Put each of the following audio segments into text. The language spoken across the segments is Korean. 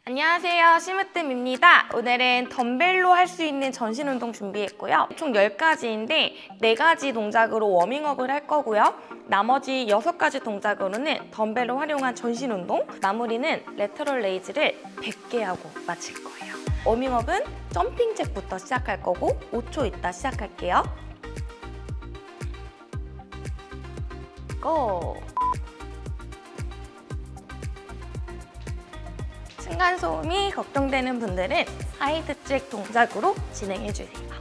안녕하세요, 심으뜸입니다. 오늘은 덤벨로 할 수 있는 전신 운동 준비했고요. 총 10가지인데 4가지 동작으로 워밍업을 할 거고요. 나머지 6가지 동작으로는 덤벨로 활용한 전신 운동, 마무리는 레터럴 레이즈를 100개 하고 마칠 거예요. 워밍업은 점핑 잭부터 시작할 거고 5초 있다 시작할게요. 고! 층간소음이 걱정되는 분들은 사이드 잭 동작으로 진행해주세요.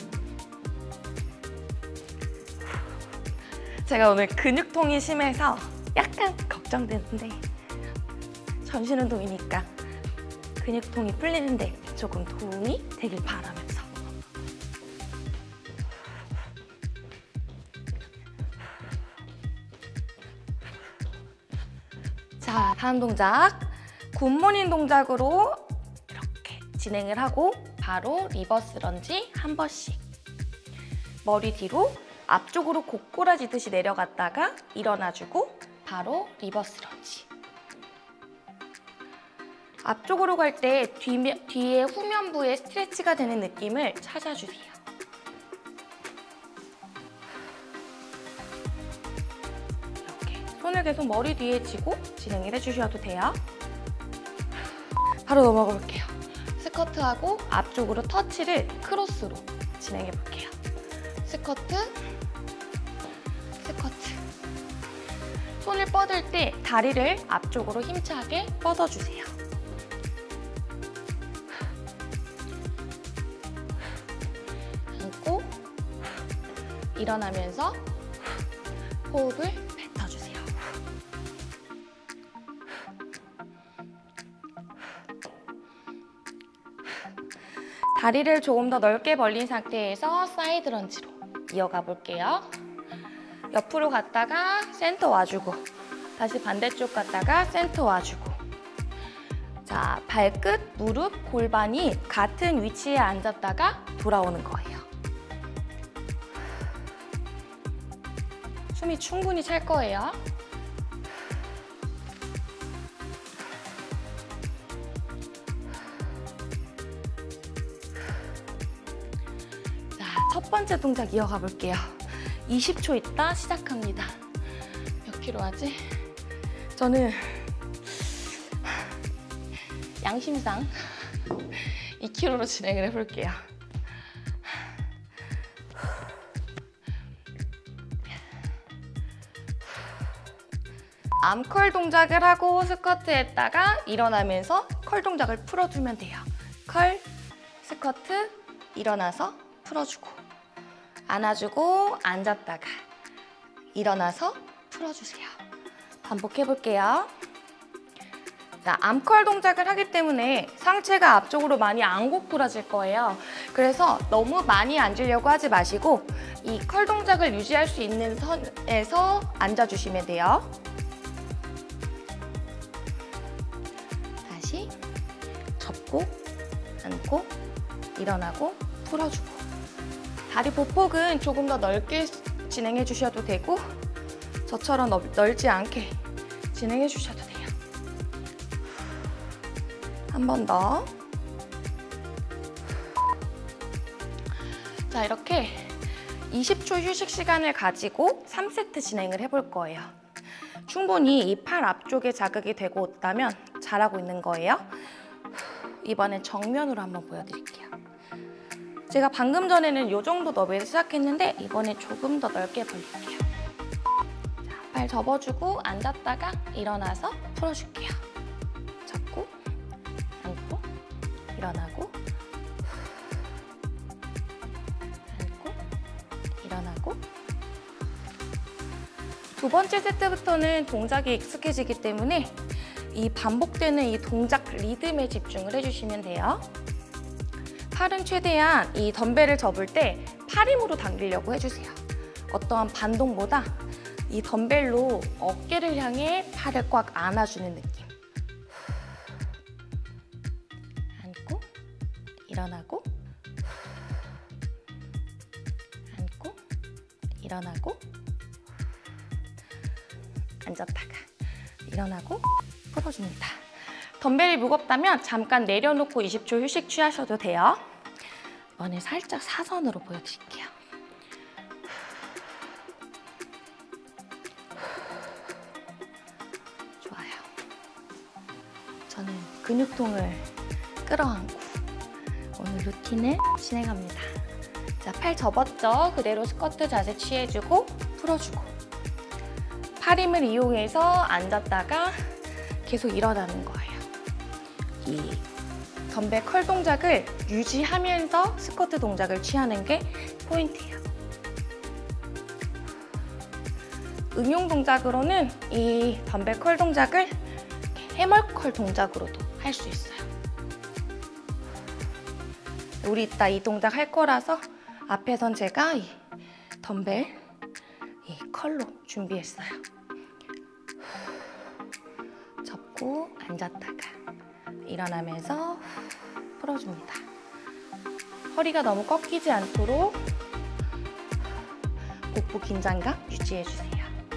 제가 오늘 근육통이 심해서 약간 걱정되는데 전신 운동이니까 근육통이 풀리는데 조금 도움이 되길 바라면서 자, 다음 동작 굿모닝 동작으로 이렇게 진행을 하고 바로 리버스 런지 한 번씩 머리 뒤로 앞쪽으로 고꾸라지듯이 내려갔다가 일어나주고 바로 리버스 런지. 앞쪽으로 갈 때 뒤에 후면부에 스트레치가 되는 느낌을 찾아주세요. 이렇게 손을 계속 머리 뒤에 쥐고 진행을 해주셔도 돼요. 바로 넘어가 볼게요. 스쿼트하고 앞쪽으로 터치를 크로스로 진행해 볼게요. 스쿼트, 스쿼트. 손을 뻗을 때 다리를 앞쪽으로 힘차게 뻗어주세요. 앉고 일어나면서 호흡을 뱉어주세요. 다리를 조금 더 넓게 벌린 상태에서 사이드 런지로 이어가 볼게요. 옆으로 갔다가 센터 와주고 다시 반대쪽 갔다가 센터 와주고 자, 발끝, 무릎, 골반이 같은 위치에 앉았다가 돌아오는 거예요. 숨이 충분히 찰 거예요. 첫 번째 동작 이어가 볼게요. 20초 있다 시작합니다. 몇 킬로 하지? 저는 양심상 2kg로 진행을 해볼게요. 암컬 동작을 하고 스쿼트 했다가 일어나면서 컬 동작을 풀어주면 돼요. 컬, 스쿼트, 일어나서 풀어주고 안아주고 앉았다가 일어나서 풀어주세요. 반복해볼게요. 자, 암컬 동작을 하기 때문에 상체가 앞쪽으로 많이 안 고꾸라질 거예요. 그래서 너무 많이 앉으려고 하지 마시고 이 컬 동작을 유지할 수 있는 선에서 앉아주시면 돼요. 다시 접고 앉고 일어나고 풀어주고 다리 보폭은 조금 더 넓게 진행해 주셔도 되고 저처럼 넓지 않게 진행해 주셔도 돼요. 한 번 더. 자, 이렇게 20초 휴식 시간을 가지고 3세트 진행을 해볼 거예요. 충분히 이 팔 앞쪽에 자극이 되고 있다면 잘하고 있는 거예요. 이번엔 정면으로 한번 보여드릴게요. 제가 방금 전에는 이 정도 너비에서 시작했는데 이번엔 조금 더 넓게 벌릴게요. 자, 발 접어주고 앉았다가 일어나서 풀어줄게요. 접고 앉고 일어나고 앉고 일어나고 두 번째 세트부터는 동작이 익숙해지기 때문에 이 반복되는 이 동작 리듬에 집중을 해주시면 돼요. 팔은 최대한 이 덤벨을 접을 때 팔 힘으로 당기려고 해주세요. 어떠한 반동보다 이 덤벨로 어깨를 향해 팔을 꽉 안아주는 느낌. 앉고 일어나고 앉고 일어나고 앉았다가 일어나고 풀어줍니다. 덤벨이 무겁다면 잠깐 내려놓고 20초 휴식 취하셔도 돼요. 이번에 살짝 사선으로 보여드릴게요. 좋아요. 저는 근육통을 끌어안고 오늘 루틴을 진행합니다. 자, 팔 접었죠? 그대로 스쿼트 자세 취해주고 풀어주고, 팔 힘을 이용해서 앉았다가 계속 일어나는 거예요. 이 덤벨 컬 동작을 유지하면서 스쿼트 동작을 취하는 게 포인트예요. 응용 동작으로는 이 덤벨 컬 동작을 해멀 컬 동작으로도 할 수 있어요. 우리 이따 이 동작 할 거라서 앞에선 제가 이 덤벨 이 컬로 준비했어요. 접고 앉았다가 일어나면서 풀어줍니다. 허리가 너무 꺾이지 않도록 복부 긴장감 유지해주세요.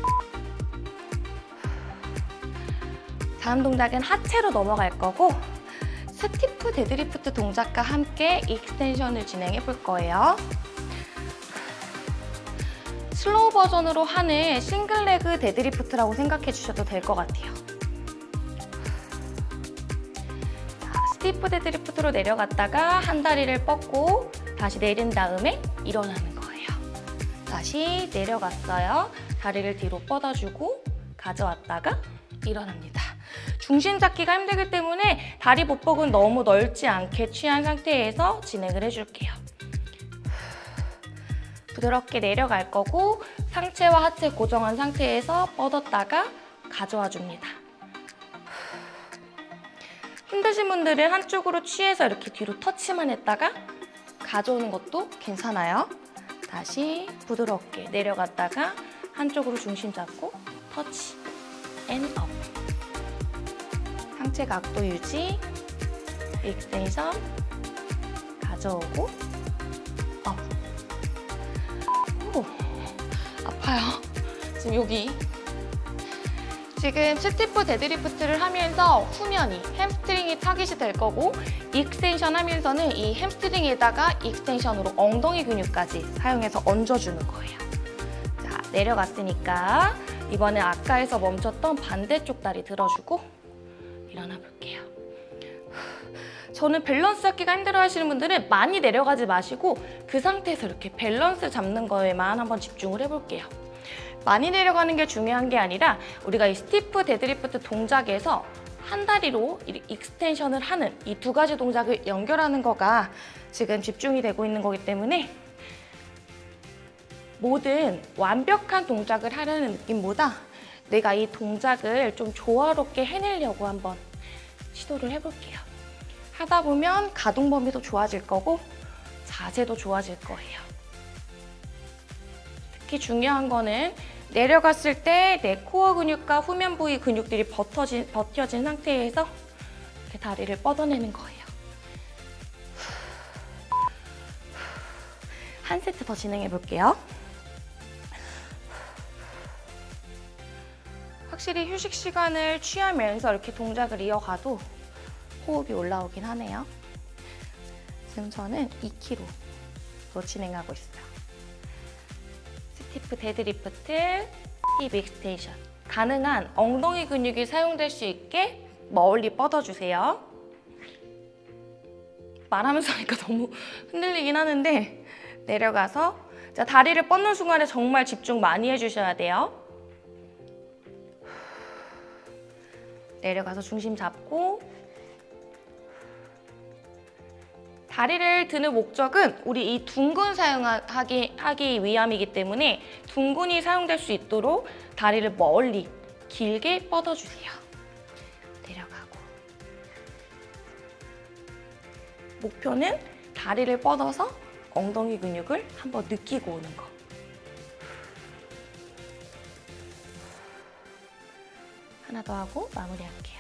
다음 동작은 하체로 넘어갈 거고, 스티프 데드리프트 동작과 함께 익스텐션을 진행해 볼 거예요. 슬로우 버전으로 하는 싱글레그 데드리프트라고 생각해 주셔도 될 것 같아요. 스티프 데드리프트로 내려갔다가 한 다리를 뻗고 다시 내린 다음에 일어나는 거예요. 다시 내려갔어요. 다리를 뒤로 뻗어주고 가져왔다가 일어납니다. 중심 잡기가 힘들기 때문에 다리 보폭은 너무 넓지 않게 취한 상태에서 진행을 해줄게요. 부드럽게 내려갈 거고, 상체와 하체 고정한 상태에서 뻗었다가 가져와 줍니다. 힘드신 분들은 한쪽으로 취해서 이렇게 뒤로 터치만 했다가 가져오는 것도 괜찮아요. 다시 부드럽게 내려갔다가 한쪽으로 중심 잡고 터치 앤 업. 상체 각도 유지, 익스텐션, 가져오고 업. 오, 아파요. 지금 여기. 지금 스티프 데드리프트를 하면서 후면이 햄스트링이 타깃이 될 거고, 익스텐션 하면서는 이 햄스트링에다가 익스텐션으로 엉덩이 근육까지 사용해서 얹어주는 거예요. 자, 내려갔으니까 이번에 아까에서 멈췄던 반대쪽 다리 들어주고 일어나 볼게요. 저는 밸런스 잡기가 힘들어 하시는 분들은 많이 내려가지 마시고 그 상태에서 이렇게 밸런스 잡는 거에만 한번 집중을 해볼게요. 많이 내려가는 게 중요한 게 아니라 우리가 이 스티프 데드리프트 동작에서 한 다리로 익스텐션을 하는 이 두 가지 동작을 연결하는 거가 지금 집중이 되고 있는 거기 때문에 모든 완벽한 동작을 하려는 느낌보다 내가 이 동작을 좀 조화롭게 해내려고 한번 시도를 해볼게요. 하다 보면 가동 범위도 좋아질 거고 자세도 좋아질 거예요. 특히 중요한 거는 내려갔을 때 내 코어 근육과 후면 부위 근육들이 버텨진 상태에서 이렇게 다리를 뻗어내는 거예요. 한 세트 더 진행해 볼게요. 확실히 휴식 시간을 취하면서 이렇게 동작을 이어가도 호흡이 올라오긴 하네요. 지금 저는 2kg로 진행하고 있어요. 스티프 데드리프트, 힙 익스텐션. 가능한 엉덩이 근육이 사용될 수 있게 멀리 뻗어주세요. 말하면서 하니까 너무 흔들리긴 하는데 내려가서 자, 다리를 뻗는 순간에 정말 집중 많이 해주셔야 돼요. 내려가서 중심 잡고 다리를 드는 목적은 우리 이 둥근 사용하기 위함이기 때문에 둥근이 사용될 수 있도록 다리를 멀리 길게 뻗어주세요. 내려가고 목표는 다리를 뻗어서 엉덩이 근육을 한번 느끼고 오는 거. 하나 더 하고 마무리할게요.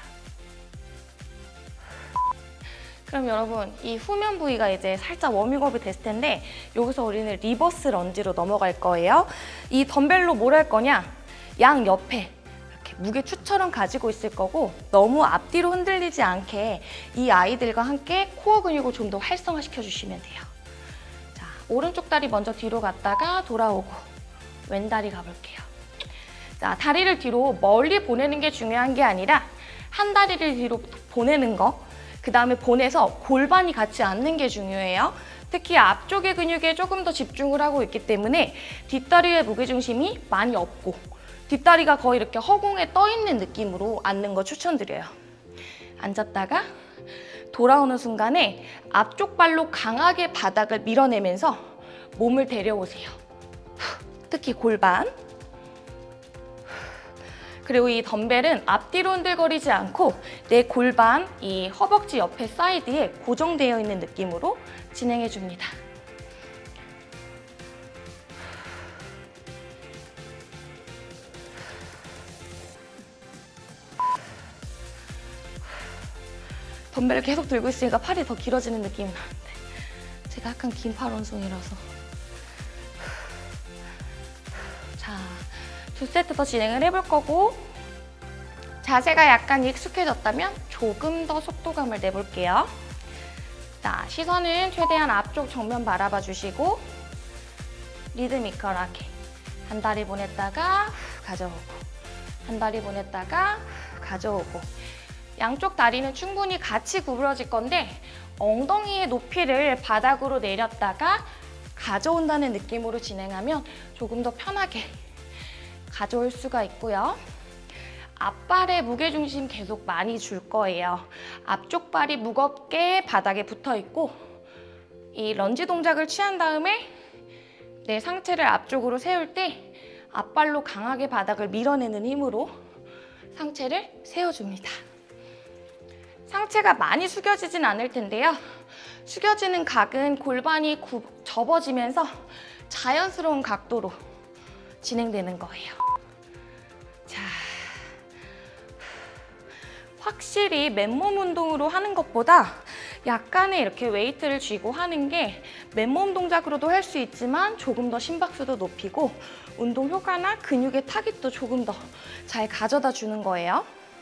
그럼 여러분, 이 후면 부위가 이제 살짝 워밍업이 됐을 텐데 여기서 우리는 리버스 런지로 넘어갈 거예요. 이 덤벨로 뭘 할 거냐? 양 옆에 이렇게 무게추처럼 가지고 있을 거고 너무 앞뒤로 흔들리지 않게 이 아이들과 함께 코어 근육을 좀 더 활성화시켜 주시면 돼요. 자, 오른쪽 다리 먼저 뒤로 갔다가 돌아오고 왼 다리 가볼게요. 자, 다리를 뒤로 멀리 보내는 게 중요한 게 아니라 한 다리를 뒤로 보내는 거, 그 다음에 보내서 골반이 같지 않는 게 중요해요. 특히 앞쪽의 근육에 조금 더 집중을 하고 있기 때문에 뒷다리의 무게중심이 많이 없고 뒷다리가 거의 이렇게 허공에 떠 있는 느낌으로 앉는 거 추천드려요. 앉았다가 돌아오는 순간에 앞쪽 발로 강하게 바닥을 밀어내면서 몸을 데려오세요. 특히 골반. 그리고 이 덤벨은 앞뒤로 흔들거리지 않고 내 골반, 이 허벅지 옆에 사이드에 고정되어 있는 느낌으로 진행해 줍니다. 덤벨을 계속 들고 있으니까 팔이 더 길어지는 느낌이 나는데 제가 약간 긴 팔 원숭이라서. 자, 2세트 더 진행을 해볼 거고 자세가 약간 익숙해졌다면 조금 더 속도감을 내볼게요. 자, 시선은 최대한 앞쪽 정면 바라봐 주시고 리드미컬하게 한 다리 보냈다가 가져오고 한 다리 보냈다가 가져오고 양쪽 다리는 충분히 같이 구부러질 건데 엉덩이의 높이를 바닥으로 내렸다가 가져온다는 느낌으로 진행하면 조금 더 편하게 가져올 수가 있고요. 앞발에 무게중심 계속 많이 줄 거예요. 앞쪽 발이 무겁게 바닥에 붙어 있고 이 런지 동작을 취한 다음에 내 상체를 앞쪽으로 세울 때 앞발로 강하게 바닥을 밀어내는 힘으로 상체를 세워줍니다. 상체가 많이 숙여지진 않을 텐데요. 숙여지는 각은 골반이 접어지면서 자연스러운 각도로 진행되는 거예요. 자, 확실히 맨몸 운동으로 하는 것보다 약간의 이렇게 웨이트를 쥐고 하는 게 맨몸 동작으로도 할 수 있지만 조금 더 심박수도 높이고 운동 효과나 근육의 타깃도 조금 더 잘 가져다 주는 거예요.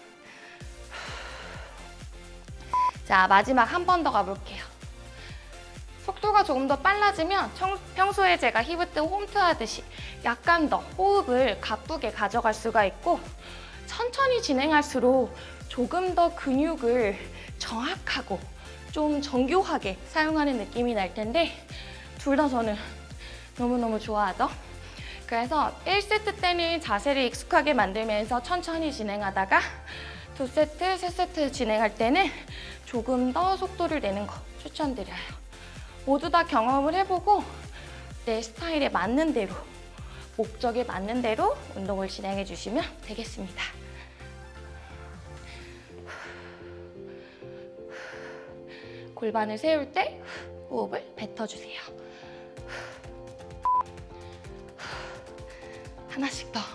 자, 마지막 한 번 더 가볼게요. 속도가 조금 더 빨라지면 평소에 제가 히브트 홈트 하듯이 약간 더 호흡을 가쁘게 가져갈 수가 있고 천천히 진행할수록 조금 더 근육을 정확하고 좀 정교하게 사용하는 느낌이 날 텐데 둘 다 저는 너무너무 좋아하죠. 그래서 1세트 때는 자세를 익숙하게 만들면서 천천히 진행하다가 2세트, 3세트 진행할 때는 조금 더 속도를 내는 거 추천드려요. 모두 다 경험을 해보고 내 스타일에 맞는 대로, 목적에 맞는 대로 운동을 진행해 주시면 되겠습니다. 골반을 세울 때 호흡을 뱉어주세요. 하나씩 더.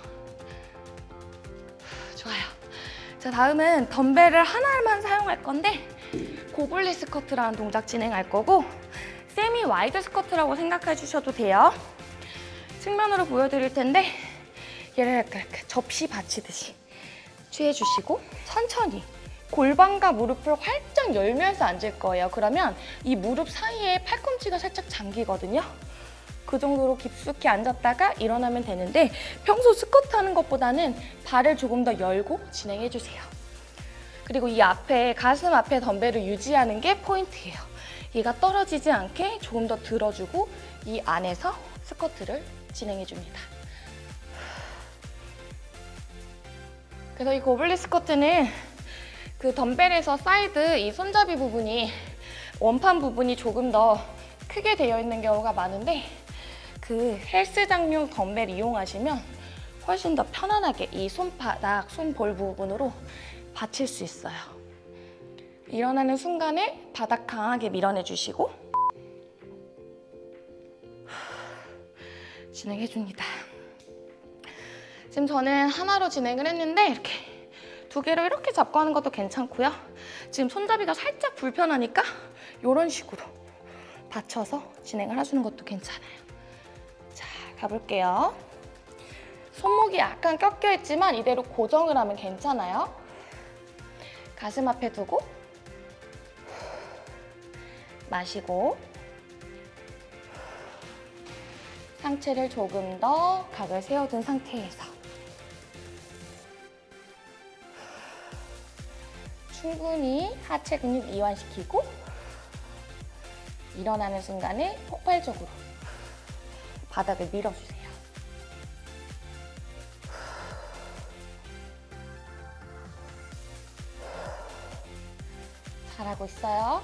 좋아요. 자, 다음은 덤벨을 하나만 사용할 건데 고블린 스쿼트라는 동작 진행할 거고 세미 와이드 스쿼트라고 생각해 주셔도 돼요. 측면으로 보여드릴 텐데 얘를 이렇게 접시 받치듯이 취해주시고 천천히 골반과 무릎을 활짝 열면서 앉을 거예요. 그러면 이 무릎 사이에 팔꿈치가 살짝 잠기거든요. 그 정도로 깊숙이 앉았다가 일어나면 되는데 평소 스쿼트 하는 것보다는 발을 조금 더 열고 진행해주세요. 그리고 이 앞에, 가슴 앞에 덤벨을 유지하는 게 포인트예요. 얘가 떨어지지 않게 조금 더 들어주고 이 안에서 스쿼트를 진행해줍니다. 그래서 이 고블린 스쿼트는 그 덤벨에서 사이드 이 손잡이 부분이 원판 부분이 조금 더 크게 되어 있는 경우가 많은데 그 헬스장용 덤벨 이용하시면 훨씬 더 편안하게 이 손바닥, 손볼 부분으로 받칠 수 있어요. 일어나는 순간에 바닥 강하게 밀어내주시고 진행해줍니다. 지금 저는 하나로 진행을 했는데 이렇게 두 개로 이렇게 잡고 하는 것도 괜찮고요. 지금 손잡이가 살짝 불편하니까 이런 식으로 받쳐서 진행을 해주는 것도 괜찮아요. 자, 가볼게요. 손목이 약간 꺾여 있지만 이대로 고정을 하면 괜찮아요. 가슴 앞에 두고 마시고 상체를 조금 더 각을 세워둔 상태에서 충분히 하체 근육 이완시키고 일어나는 순간에 폭발적으로 바닥을 밀어주세요. 잘하고 있어요.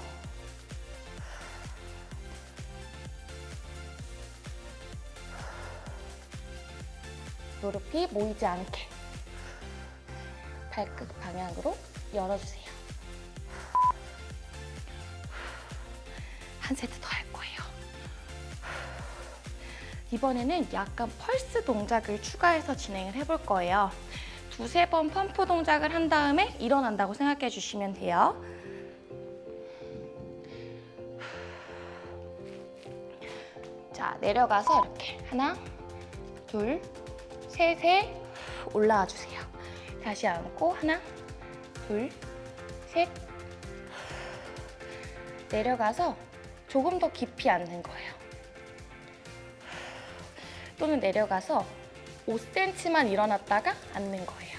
무릎이 모이지 않게 발끝 방향으로 열어주세요. 한 세트 더 할 거예요. 이번에는 약간 펄스 동작을 추가해서 진행을 해볼 거예요. 두세 번 펌프 동작을 한 다음에 일어난다고 생각해 주시면 돼요. 자, 내려가서 이렇게 하나, 둘, 셋에 올라와 주세요. 다시 앉고 하나, 둘, 셋. 내려가서 조금 더 깊이 앉는 거예요. 또는 내려가서 5cm만 일어났다가 앉는 거예요.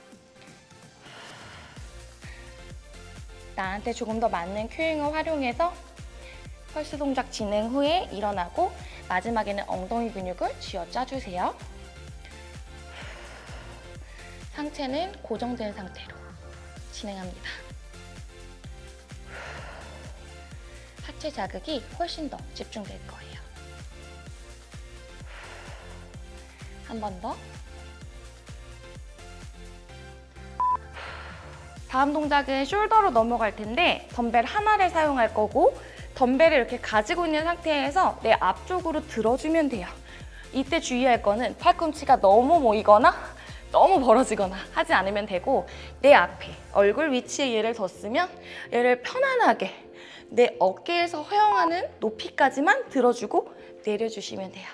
나한테 조금 더 맞는 큐잉을 활용해서 펄스 동작 진행 후에 일어나고 마지막에는 엉덩이 근육을 쥐어짜주세요. 상체는 고정된 상태로 진행합니다. 하체 자극이 훨씬 더 집중될 거예요. 한 번 더. 다음 동작은 숄더로 넘어갈 텐데 덤벨 하나를 사용할 거고 덤벨을 이렇게 가지고 있는 상태에서 내 앞쪽으로 들어주면 돼요. 이때 주의할 거는 팔꿈치가 너무 모이거나 너무 벌어지거나 하지 않으면 되고 내 앞에 얼굴 위치에 얘를 뒀으면 얘를 편안하게 내 어깨에서 허용하는 높이까지만 들어주고 내려주시면 돼요.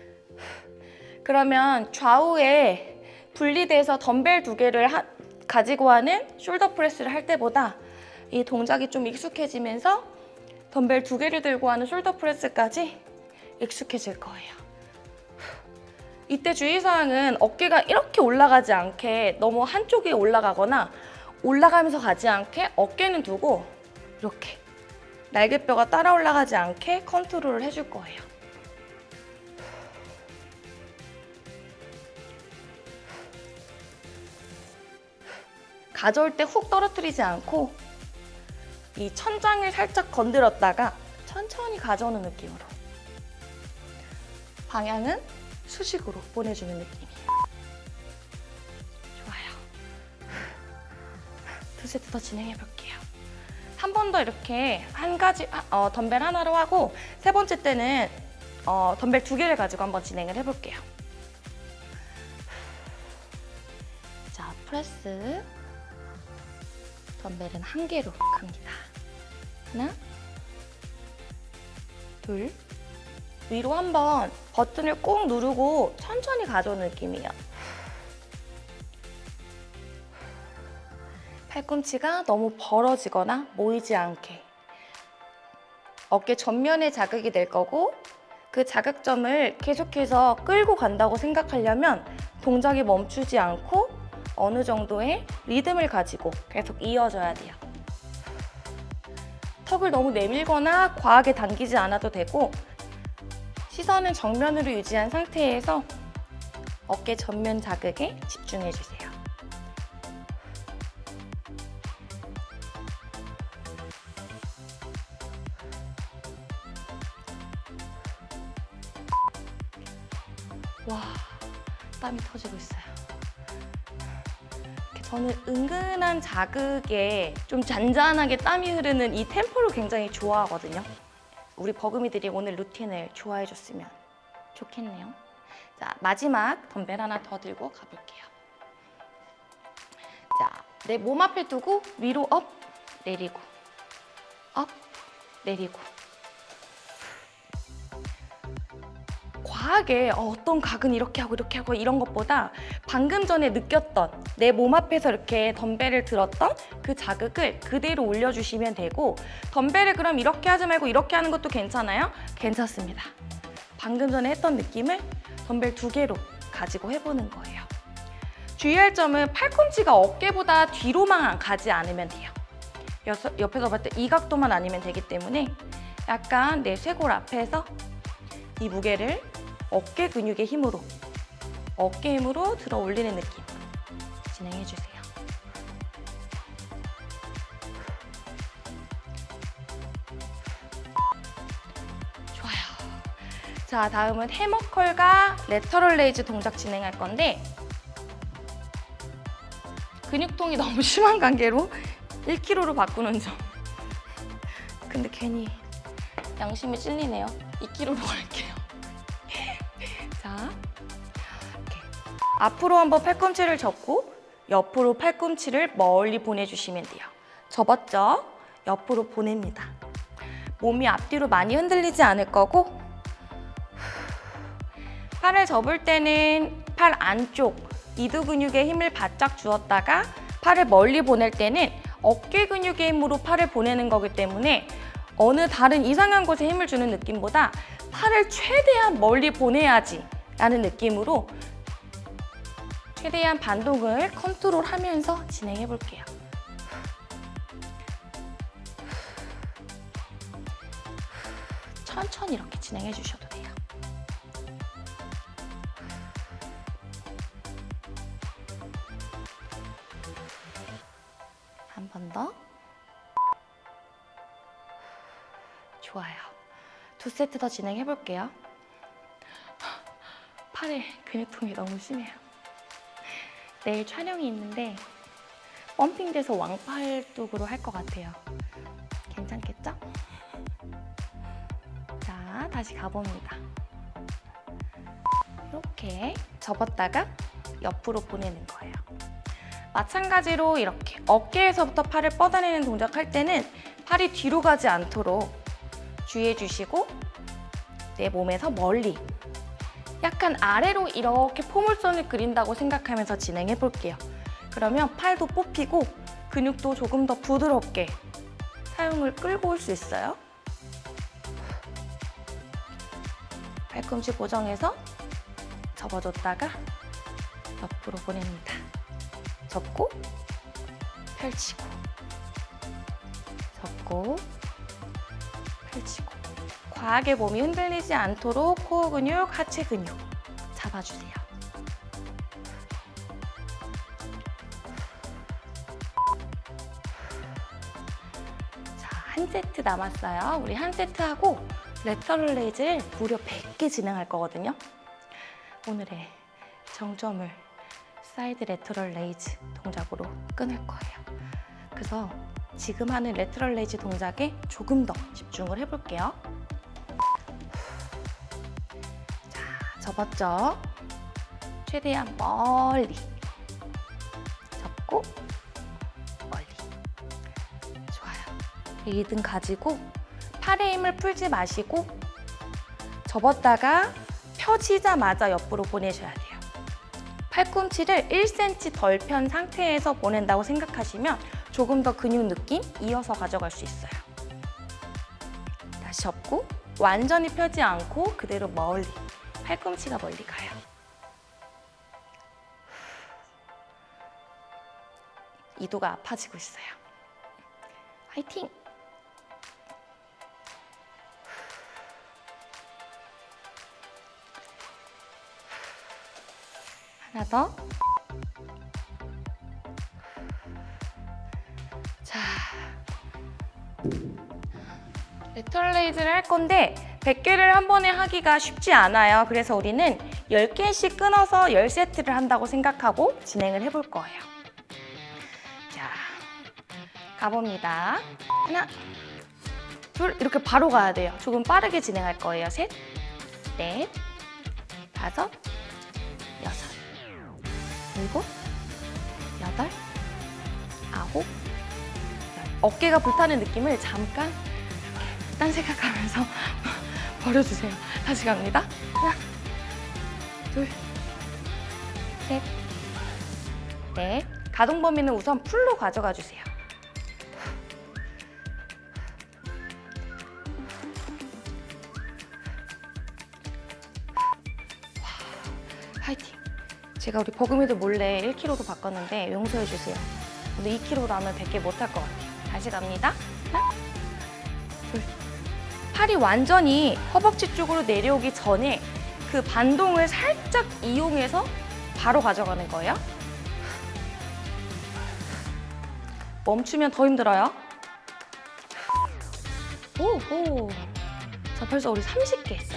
그러면 좌우에 분리돼서 덤벨 2개를 가지고 하는 숄더 프레스를 할 때보다 이 동작이 좀 익숙해지면서 덤벨 2개를 들고 하는 숄더 프레스까지 익숙해질 거예요. 이때 주의사항은 어깨가 이렇게 올라가지 않게 너무 한쪽에 올라가거나 올라가면서 가지 않게 어깨는 두고 이렇게 날개뼈가 따라 올라가지 않게 컨트롤을 해줄 거예요. 가져올 때 훅 떨어뜨리지 않고 이 천장을 살짝 건드렸다가 천천히 가져오는 느낌으로 방향은 수직으로 보내주는 느낌이에요. 좋아요. 2세트 더 진행해 볼게요. 한 번 더 이렇게 한 가지 덤벨 하나로 하고 세 번째 때는 덤벨 2개를 가지고 한번 진행을 해볼게요. 자, 프레스. 덤벨은 1개로 갑니다. 하나, 둘, 위로 한번 버튼을 꾹 누르고 천천히 가져오는 느낌이에요. 팔꿈치가 너무 벌어지거나 모이지 않게 어깨 전면에 자극이 될 거고 그 자극점을 계속해서 끌고 간다고 생각하려면 동작이 멈추지 않고 어느 정도의 리듬을 가지고 계속 이어져야 돼요. 턱을 너무 내밀거나 과하게 당기지 않아도 되고 시선은 정면으로 유지한 상태에서 어깨 전면 자극에 집중해주세요. 와, 땀이 터지고 있어요. 저는 은근한 자극에 좀 잔잔하게 땀이 흐르는 이 템포를 굉장히 좋아하거든요. 우리 버금이들이 오늘 루틴을 좋아해줬으면 좋겠네요. 자, 마지막 덤벨 하나 더 들고 가볼게요. 자, 내 몸 앞에 두고 위로 업, 내리고 내리고 과하게 어떤 각은 이렇게 하고 이런 것보다 방금 전에 느꼈던 내 몸 앞에서 이렇게 덤벨을 들었던 그 자극을 그대로 올려주시면 되고, 덤벨을 그럼 이렇게 하지 말고 이렇게 하는 것도 괜찮아요? 괜찮습니다. 방금 전에 했던 느낌을 덤벨 2개로 가지고 해보는 거예요. 주의할 점은 팔꿈치가 어깨보다 뒤로만 가지 않으면 돼요. 옆에서 봤을 때 이 각도만 아니면 되기 때문에 약간 내 쇄골 앞에서 이 무게를 어깨 근육의 힘으로, 어깨 힘으로 들어 올리는 느낌 진행해 주세요. 좋아요. 자, 다음은 해머컬과 레터럴 레이즈 동작 진행할 건데, 근육통이 너무 심한 관계로 1kg로 바꾸는 점. 근데 괜히 양심이 찔리네요. 2kg로 갈게요. 자, 이렇게 앞으로 한번 팔꿈치를 접고 옆으로 팔꿈치를 멀리 보내주시면 돼요. 접었죠? 옆으로 보냅니다. 몸이 앞뒤로 많이 흔들리지 않을 거고, 팔을 접을 때는 팔 안쪽 이두 근육에 힘을 바짝 주었다가 팔을 멀리 보낼 때는 어깨 근육의 힘으로 팔을 보내는 거기 때문에 어느 다른 이상한 곳에 힘을 주는 느낌보다 팔을 최대한 멀리 보내야지 라는 느낌으로 최대한 반동을 컨트롤하면서 진행해 볼게요. 천천히 이렇게 진행해 주셔도 돼요. 한 번 더. 좋아요. 2세트 더 진행해 볼게요. 팔에 근육통이 너무 심해요. 내일 촬영이 있는데 펌핑돼서 왕팔뚝으로 할 것 같아요. 괜찮겠죠? 자, 다시 가봅니다. 이렇게 접었다가 옆으로 보내는 거예요. 마찬가지로 이렇게 어깨에서부터 팔을 뻗어내는 동작 할 때는 팔이 뒤로 가지 않도록 주의해 주시고, 내 몸에서 멀리 약간 아래로 이렇게 포물선을 그린다고 생각하면서 진행해 볼게요. 그러면 팔도 뽑히고 근육도 조금 더 부드럽게 사용을 끌고 올 수 있어요. 팔꿈치 고정해서 접어줬다가 옆으로 보냅니다. 접고 펼치고 접고 펼치고, 과하게 몸이 흔들리지 않도록 코어 근육, 하체 근육 잡아주세요. 자, 한 세트 남았어요. 우리 한 세트하고 레터럴 레이즈를 무려 100개 진행할 거거든요. 오늘의 정점을 사이드 레터럴 레이즈 동작으로 끊을 거예요. 그래서 지금 하는 레터럴 레이즈 동작에 조금 더 집중을 해볼게요. 자, 접었죠? 최대한 멀리 접고 멀리. 좋아요. 리듬 가지고 팔의 힘을 풀지 마시고 접었다가 펴지자마자 옆으로 보내셔야 돼요. 팔꿈치를 1cm 덜 편 상태에서 보낸다고 생각하시면 조금 더 근육 느낌 이어서 가져갈 수 있어요. 다시 접고 완전히 펴지 않고 그대로 멀리, 팔꿈치가 멀리 가요. 이도가 아파지고 있어요. 화이팅! 하나 더. 자, 레터럴 레이즈를 할 건데 100개를 한 번에 하기가 쉽지 않아요. 그래서 우리는 10개씩 끊어서 10세트를 한다고 생각하고 진행을 해볼 거예요. 자, 가봅니다. 하나, 둘, 이렇게 바로 가야 돼요. 조금 빠르게 진행할 거예요. 셋, 넷, 다섯, 여섯, 일곱, 여덟, 아홉, 열. 어깨가 불타는 느낌을 잠깐 이렇게 딴 생각하면서 버려주세요. 다시 갑니다. 하나, 둘, 셋, 넷. 가동 범위는 우선 풀로 가져가 주세요. 화이팅! 제가 우리 버금이도 몰래 1kg로 바꿨는데 용서해 주세요. 오늘 2kg라면 100개 못할 것 같아요. 다시 갑니다. 하나, 둘. 팔이 완전히 허벅지 쪽으로 내려오기 전에 그 반동을 살짝 이용해서 바로 가져가는 거예요. 멈추면 더 힘들어요. 오호. 자, 벌써 우리 30개 했어요.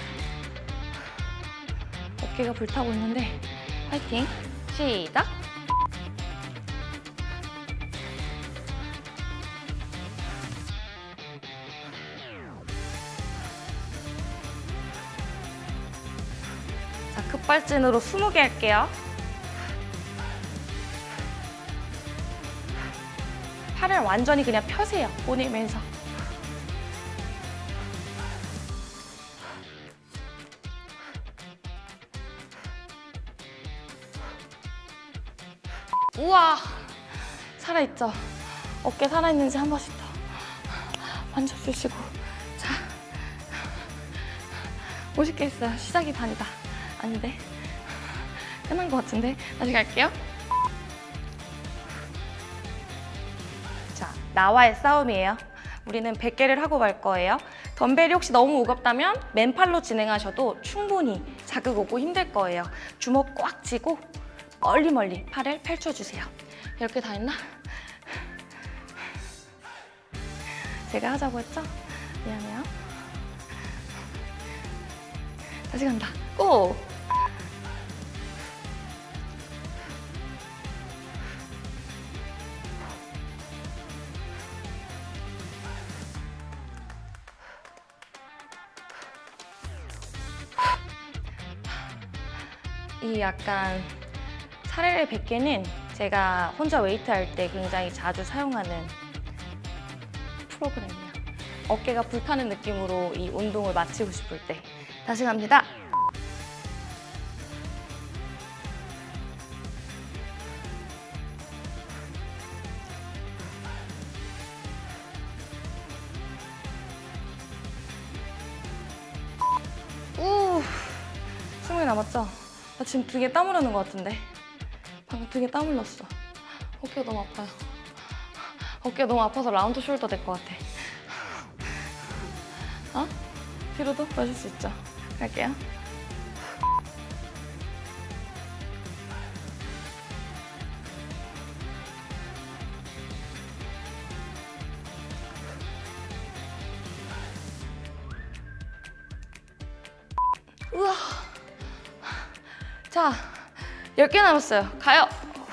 어깨가 불타고 있는데 화이팅! 시작! 자, 급발진으로 20개 할게요. 팔을 완전히 그냥 펴세요. 보내면서. 우와! 살아있죠? 어깨 살아있는지 한 번씩 더 만져주시고. 자, 50개 했어요. 시작이 반이다. 아닌데? 끝난 것 같은데? 다시 갈게요. 자, 나와의 싸움이에요. 우리는 100개를 하고 갈 거예요. 덤벨이 혹시 너무 무겁다면 맨팔로 진행하셔도 충분히 자극 오고 힘들 거예요. 주먹 꽉 쥐고 멀리 팔을 펼쳐주세요. 이렇게 다 했나? 제가 하자고 했죠? 미안해요. 다시 간다. 고! 이 약간 사례를 100개는 제가 혼자 웨이트 할 때 굉장히 자주 사용하는 프로그램이에요. 어깨가 불타는 느낌으로 이 운동을 마치고 싶을 때. 다시 갑니다. 우, 20개 남았죠? 나 지금 등에 땀 흐르는 것 같은데. 방금 등에 땀 흘렀어. 어깨가 너무 아파요. 어깨가 너무 아파서 라운드 숄더 될 것 같아. 어? 뒤로도 마실 수 있죠? 갈게요. 우와. 자, 10개 남았어요. 가요.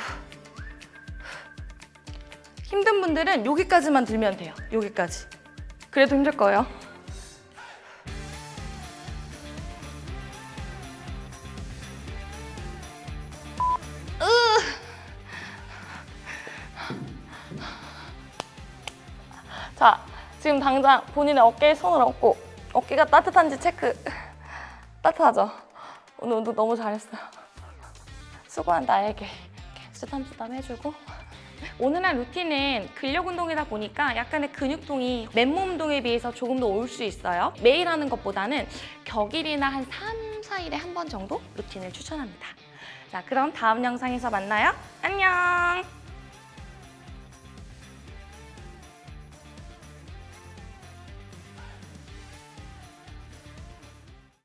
힘든 분들은 여기까지만 들면 돼요. 여기까지. 그래도 힘들 거예요. 자, 지금 당장 본인의 어깨에 손을 얹고 어깨가 따뜻한지 체크. 따뜻하죠? 오늘 운동 너무 잘했어요. 수고한 나에게 쓰담쓰담 해주고. 오늘 한 루틴은 근력 운동이다 보니까 약간의 근육통이 맨몸 운동에 비해서 조금 더 올 수 있어요. 매일 하는 것보다는 격일이나 한 3, 4일에 한 번 정도 루틴을 추천합니다. 자, 그럼 다음 영상에서 만나요. 안녕!